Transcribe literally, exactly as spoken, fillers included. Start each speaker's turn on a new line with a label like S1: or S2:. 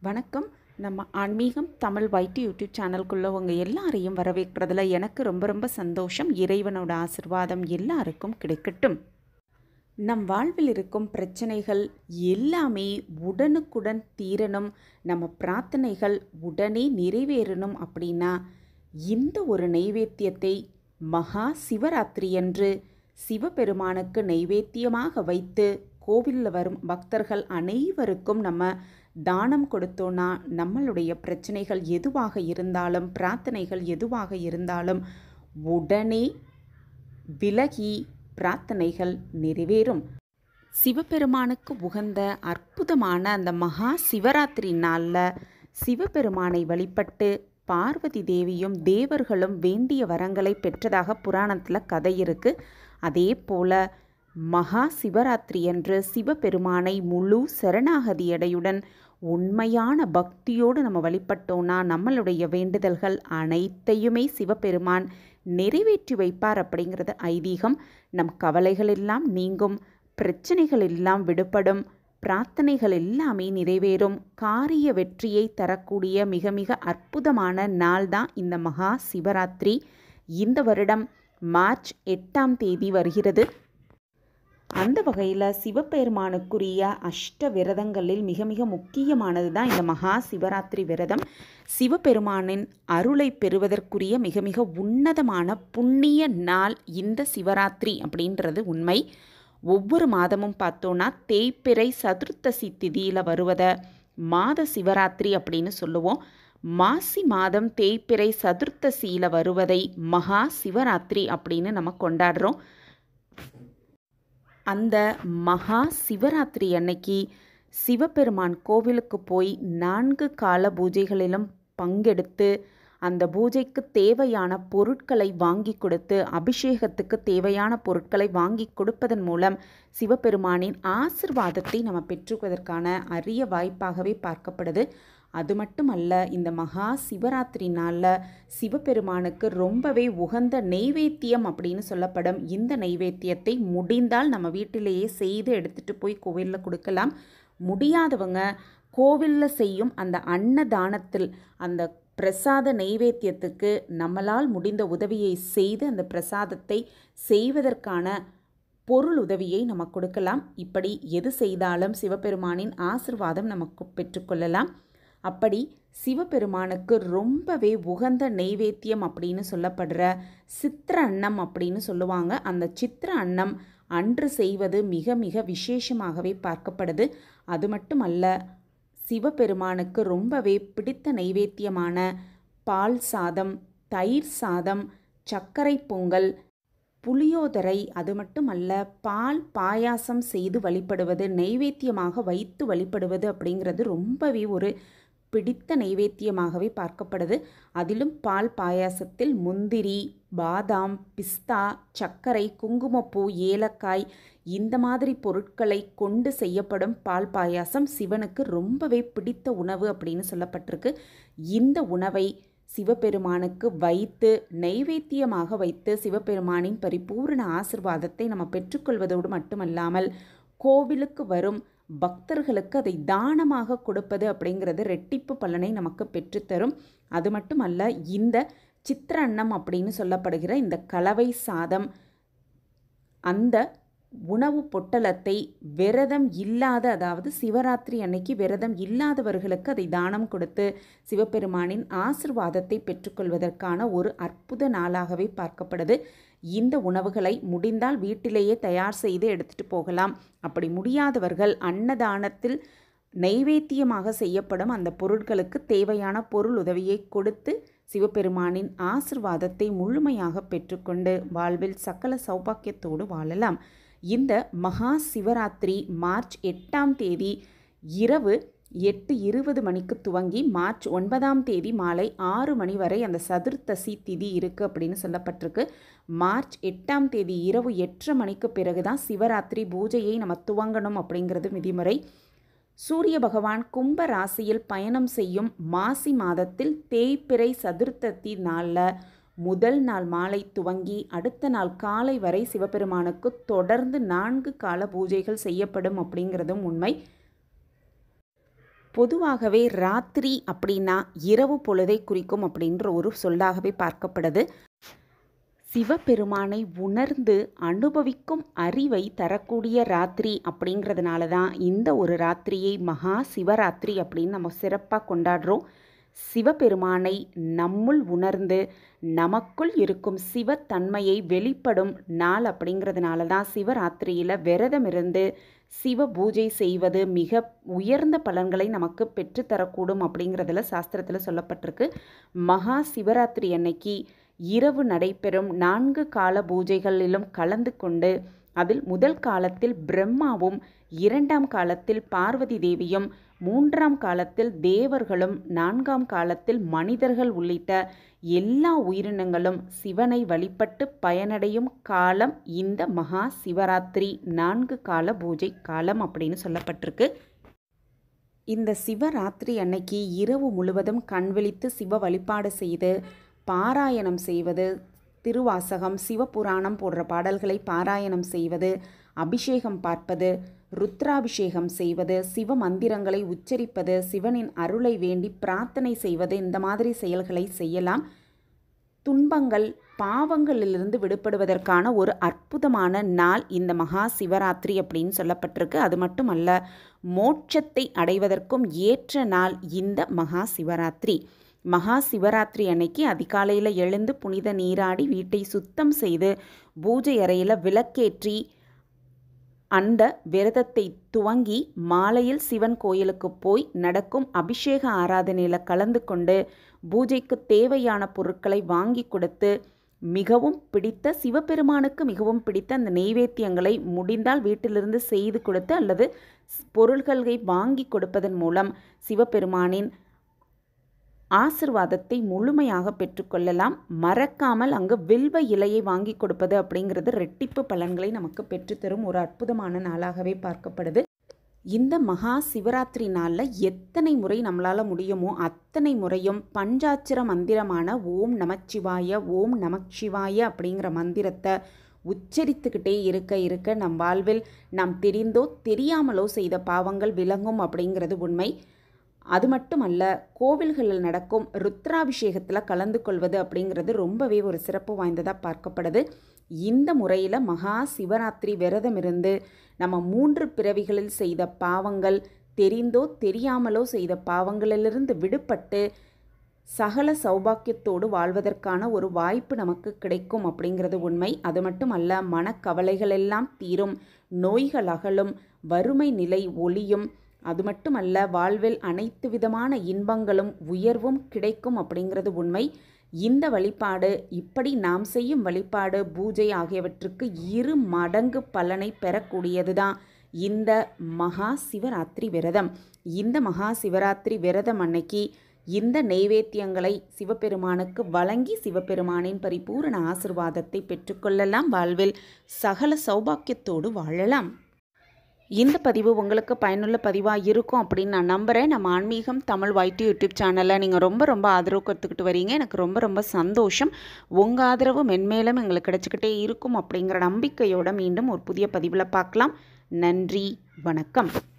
S1: வணக்கம். நம்ம ஆன்மீகம் தமிழ் வைட்டி யூடியூப் சேனலுக்குள்ள உங்க எல்லாரையும் வரவேற்கிறதுல எனக்கு ரொம்ப ரொம்ப சந்தோஷம். இறைவனோட ஆசிர்வாதம் எல்லாருக்கும் கிடைக்கட்டும். நம் வாழ்வில் இருக்கும் பிரச்சனைகள் எல்லாமே உடனுக்குடன் தீரணும், நம்ம பிரார்த்தனைகள் உடனே நிறைவேறணும் அப்படின்னா இந்த ஒரு நைவேத்தியத்தை மகா சிவராத்திரியன்று சிவபெருமானுக்கு நைவேத்தியமாக வைத்து கோவிலில் வரும் பக்தர்கள் அனைவருக்கும் நம்ம தானம் கொடுத்தோன்னா நம்மளுடைய பிரச்சனைகள் எதுவாக இருந்தாலும் பிரார்த்தனைகள் எதுவாக இருந்தாலும் உடனே விலகி பிரார்த்தனைகள் நிறைவேறும். சிவபெருமானுக்கு உகந்த அற்புதமான அந்த மகா சிவராத்திரி நாளில் சிவபெருமானை வழிபட்டு பார்வதி தேவியும் தேவர்களும் வேண்டிய வரங்களை பெற்றதாக புராணத்தில் கதை இருக்குது. அதே போல் மகா சிவராத்திரி அன்று சிவபெருமானை முழு சரணாகதியடையுடன் உண்மையான பக்தியோடு நம்ம வழிபட்டோன்னா நம்மளுடைய வேண்டுதல்கள் அனைத்தையுமே சிவபெருமான் நிறைவேற்றி வைப்பார் அப்படிங்கிறது ஐதீகம். நம் கவலைகள் எல்லாம் நீங்கும், பிரச்சனைகள் எல்லாம் விடுபடும், பிரார்த்தனைகள் எல்லாமே நிறைவேறும், காரிய வெற்றியை தரக்கூடிய மிக மிக அற்புதமான நாள் தான் இந்த மகா சிவராத்திரி. இந்த வருடம் மார்ச் எட்டாம் தேதி வருகிறது. அந்த வகையில் சிவபெருமானுக்குரிய அஷ்ட விரதங்களில் மிக மிக முக்கியமானது தான் இந்த மகா சிவராத்திரி விரதம். சிவபெருமானின் அருளை பெறுவதற்குரிய மிக மிக உன்னதமான புண்ணிய நாள் இந்த சிவராத்திரி அப்படின்றது உண்மை. ஒவ்வொரு மாதமும் பார்த்தோன்னா தேய்பிறை சதுர்த்தசி திதியில் வருவதை மாத சிவராத்திரி அப்படின்னு சொல்லுவோம். மாசி மாதம் தேய்பிறை சதுர்த்தசியில் வருவதை மகா சிவராத்திரி அப்படின்னு நம்ம கொண்டாடுறோம். அந்த மகா சிவராத்திரி அன்னைக்கு சிவபெருமான் கோவிலுக்கு போய் நான்கு கால பூஜைகளிலும் பங்கெடுத்து அந்த பூஜைக்கு தேவையான பொருட்களை வாங்கி கொடுத்து அபிஷேகத்துக்கு தேவையான பொருட்களை வாங்கி கொடுப்பதன் மூலம் சிவபெருமானின் ஆசிர்வாதத்தை நம்ம பெற்றுவதற்கான அரிய வாய்ப்பாகவே பார்க்கப்படுது. அது மட்டுமல்ல, இந்த மகா சிவராத்திரி நாளில் சிவபெருமானுக்கு ரொம்பவே உகந்த நெய்வேத்தியம் அப்படின்னு சொல்லப்படும் இந்த நெய்வேத்தியத்தை முடிந்தால் நம்ம வீட்டிலேயே செய்து எடுத்துகிட்டு போய் கோவிலில் கொடுக்கலாம். முடியாதவங்க கோவிலில் செய்யும் அந்த அன்னதானத்தில் அந்த பிரசாத நெய்வேத்தியத்துக்கு நம்மளால் முடிந்த உதவியை செய்து அந்த பிரசாதத்தை செய்வதற்கான பொருள் உதவியை நம்ம கொடுக்கலாம். இப்படி எது செய்தாலும் சிவபெருமானின் ஆசிர்வாதம் நமக்கு பெற்றுக்கொள்ளலாம். அப்படி சிவபெருமானுக்கு ரொம்பவே உகந்த நெய்வேத்தியம் அப்படின்னு சொல்லப்படுற சித்திர அன்னம் அப்படின்னு சொல்லுவாங்க. அந்த சித்திர அன்னம் அன்று செய்வது மிக மிக விசேஷமாகவே பார்க்கப்படுது. அது மட்டுமல்ல, சிவபெருமானுக்கு ரொம்பவே பிடித்த நெய்வேத்தியமான பால் சாதம், தயிர் சாதம், சர்க்கரை பொங்கல், புளியோதரை, அது மட்டுமல்ல பால் பாயாசம் செய்து வழிபடுவது, நெய்வேத்தியமாக வைத்து வழிபடுவது அப்படிங்கிறது ரொம்பவே ஒரு பிடித்த நெய்வேத்தியமாகவே பார்க்கப்படுது. அதிலும் பால் பாயாசத்தில் முந்திரி, பாதாம், பிஸ்தா, சர்க்கரை, குங்குமப்பூ, ஏலக்காய் இந்த மாதிரி பொருட்களை கொண்டு செய்யப்படும் பால் பாயாசம் சிவனுக்கு ரொம்பவே பிடித்த உணவு அப்படின்னு சொல்லப்பட்டிருக்கு. இந்த உணவை சிவபெருமானுக்கு வைத்து நெய்வேத்தியமாக வைத்து சிவபெருமானின் பரிபூர்ண ஆசிர்வாதத்தை நம்ம பெற்றுக்கொள்வதோடு மட்டுமல்லாமல் கோவிலுக்கு வரும் பக்தர்களுக்கு அதை தானமாக கொடுப்பது அப்படிங்கிறது ரெட்டிப்பு பலனை நமக்கு பெற்றுத்தரும். அது மட்டுமல்ல, இந்த சித்திர அன்னம் அப்படின்னு சொல்லப்படுகிற இந்த கலவை சாதம் அந்த உணவு பொட்டலத்தை விரதம் இல்லாத, அதாவது சிவராத்திரி அன்னைக்கு விரதம் இல்லாதவர்களுக்கு அதை தானம் கொடுத்து சிவபெருமானின் ஆசிர்வாதத்தை பெற்றுக்கொள்வதற்கான ஒரு அற்புத நாளாகவே பார்க்கப்படுது. இந்த உணவுகளை முடிந்தால் வீட்டிலேயே தயார் செய்து எடுத்துகிட்டு போகலாம். அப்படி முடியாதவர்கள் அன்னதானத்தில் நைவேத்தியமாக செய்யப்படும் அந்த பொருட்களுக்கு தேவையான பொருள் உதவியை கொடுத்து சிவபெருமானின் ஆசிர்வாதத்தை முழுமையாக பெற்றுக்கொண்டு வாழ்வில் சகல சௌபாக்கியத்தோடு வாழலாம். இந்த மகா சிவராத்திரி மார்ச் எட்டாம் தேதி இரவு எட்டு இருபது மணிக்கு துவங்கி மார்ச் ஒன்பதாம் தேதி மாலை ஆறு மணி வரை அந்த சதுர்த்தசி திதி இருக்குது அப்படின்னு சொல்லப்பட்டிருக்கு. மார்ச் எட்டாம் தேதி இரவு எட்டரை மணிக்கு பிறகு தான் சிவராத்திரி பூஜையை நம்ம துவங்கணும் அப்படிங்கிறது விதிமுறை. சூரிய பகவான் கும்ப ராசியில் பயணம் செய்யும் மாசி மாதத்தில் தேய்பிறை சதுர்த்ததி நாளில் முதல் நாள் மாலை துவங்கி அடுத்த நாள் காலை வரை சிவபெருமானுக்கு தொடர்ந்து நான்கு கால பூஜைகள் செய்யப்படும் அப்படிங்கிறதும் உண்மை. பொதுவாகவே ராத்திரி அப்படின்னா இரவு பொழுதை குறிக்கும் அப்படின்ற ஒரு சொல்லாகவே பார்க்கப்படுது. சிவபெருமானை உணர்ந்து அனுபவிக்கும் அறிவை தரக்கூடிய ராத்திரி அப்படிங்கிறதுனால தான் இந்த ஒரு ராத்திரியை மகா சிவராத்திரி அப்படின்னு நம்ம சிறப்பாக கொண்டாடுறோம். சிவபெருமானை நம்முள் உணர்ந்து நமக்குள் இருக்கும் சிவத்தன்மையை வெளிப்படும் நாள் அப்படிங்கிறதுனால தான் சிவராத்திரியில் விரதம் இருந்து சிவ பூஜை செய்வது மிக உயர்ந்த பலன்களை நமக்கு பெற்றுத்தரக்கூடும் அப்படிங்கிறதுல சாஸ்திரத்தில் சொல்லப்பட்டிருக்கு. மகா சிவராத்திரி அன்னைக்கு இரவு நடைபெறும் நான்கு கால பூஜைகளிலும் கலந்து கொண்டு அதில் முதல் காலத்தில் பிரம்மாவும், இரண்டாம் காலத்தில் பார்வதி தேவியும், மூன்றாம் காலத்தில் தேவர்களும், நான்காம் காலத்தில் மனிதர்கள் உள்ளிட்ட எல்லா உயிரினங்களும் சிவனை வழிபட்டு பயனடையும் காலம் இந்த மகா சிவராத்திரி நான்கு கால பூஜை காலம் அப்படின்னு சொல்லப்பட்டிருக்கு. இந்த சிவராத்திரி அன்னைக்கு இரவு முழுவதும் கண்விழித்து சிவ வழிபாடு செய்து பாராயணம் செய்வது, திருவாசகம், சிவபுராணம் போன்ற பாடல்களை பாராயணம் செய்வது, அபிஷேகம் பார்ப்பது, ருத்ராபிஷேகம் செய்வது, சிவ மந்திரங்களை உச்சரிப்பது, சிவனின் அருளை வேண்டி பிரார்த்தனை செய்வது, இந்த மாதிரி செயல்களை செய்யலாம். துன்பங்கள், பாவங்களிலிருந்து விடுபடுவதற்கான ஒரு அற்புதமான நாள் இந்த மகா சிவராத்திரி அப்படின்னு சொல்லப்பட்டிருக்கு. அது மட்டுமல்ல, மோட்சத்தை அடைவதற்கும் ஏற்ற நாள் இந்த மகா சிவராத்திரி. மகா சிவராத்திரி அன்னைக்கு அதிகாலையில் எழுந்து புனித நீராடி வீட்டை சுத்தம் செய்து பூஜை அறையில் விளக்கேற்றி அந்த விரதத்தை துவங்கி மாலையில் சிவன் கோயிலுக்கு போய் நடக்கும் அபிஷேக ஆராதனையில் கலந்து கொண்டு பூஜைக்கு தேவையான பொருட்களை வாங்கி கொடுத்து மிகவும் பிடித்த சிவபெருமானுக்கு மிகவும் பிடித்த அந்த நெய்வேத்தியங்களை முடிந்தால் வீட்டிலிருந்து செய்து கொடுத்து அல்லது பொருள்களை வாங்கி கொடுப்பதன் மூலம் சிவபெருமானின் ஆசிர்வாதத்தை முழுமையாக பெற்றுக்கொள்ளலாம். மறக்காமல் அங்கு வில்வ இலையை வாங்கி கொடுப்பது அப்படிங்கிறது ரெட்டிப்பு பலன்களை நமக்கு பெற்றுத்தரும் ஒரு அற்புதமான நாளாகவே பார்க்கப்படுது. இந்த மகா சிவராத்திரி நாளில் எத்தனை முறை நம்மளால் முடியுமோ அத்தனை முறையும் பஞ்சாட்சர மந்திரமான ஓம் நமச்சிவாய ஓம் நமச்சிவாய அப்படிங்கிற மந்திரத்தை உச்சரித்துக்கிட்டே இருக்க இருக்க நம் வாழ்வில் நாம் தெரிந்தோ தெரியாமலோ செய்த பாவங்கள் விலகும் அப்படிங்கிறது உண்மை. அது மட்டுமல்ல, கோவில்களில் நடக்கும் ருத்ராபிஷேகத்தில் கலந்து கொள்வது அப்படிங்கிறது ரொம்பவே ஒரு சிறப்பு வாய்ந்ததாக பார்க்கப்படுது. இந்த முறையில் மகா சிவராத்திரி விரதம் இருந்து நம்ம மூன்று பிறவிகளில் செய்த பாவங்கள், தெரிந்தோ தெரியாமலோ செய்த பாவங்களிலிருந்து விடுபட்டு சகல சௌபாக்கியத்தோடு வாழ்வதற்கான ஒரு வாய்ப்பு நமக்கு கிடைக்கும் அப்படிங்கிறது உண்மை. அது மட்டுமல்ல, மனக்கவலைகள் எல்லாம் தீரும், நோய்கள் அகலும், வறுமை நிலை ஒளியும், அது மட்டுமல்ல வாழ்வில் அனைத்து விதமான இன்பங்களும் உயர்வும் கிடைக்கும் அப்படிங்கிறது உண்மை. இந்த வழிபாடு, இப்படி நாம் செய்யும் வழிபாடு, பூஜை ஆகியவற்றுக்கு இரு மடங்கு பலனை பெறக்கூடியது தான் இந்த மகா சிவராத்திரி விரதம். இந்த மகா சிவராத்திரி விரதம் அன்னைக்கு இந்த நெய்வேத்தியங்களை சிவபெருமானுக்கு வழங்கி சிவபெருமானின் பரிபூரண ஆசிர்வாதத்தை பெற்றுக்கொள்ளலாம். வாழ்வில் சகல சௌபாக்கியத்தோடு வாழலாம். இந்த பதிவு உங்களுக்கு பயனுள்ள பதிவாக இருக்கும் அப்படின்னு நான் நம்புகிறேன். நம்ம ஆன்மீகம் தமிழ் ஒய்டி யூடியூப் சேனலில் நீங்கள் ரொம்ப ரொம்ப ஆதரவு கொடுத்துக்கிட்டு வரீங்க. எனக்கு ரொம்ப ரொம்ப சந்தோஷம். உங்கள் ஆதரவு மென்மேலும் எங்களுக்கு கிடச்சிக்கிட்டே இருக்கும் அப்படிங்கிற நம்பிக்கையோடு மீண்டும் ஒரு புதிய பதிவில் பார்க்கலாம். நன்றி, வணக்கம்.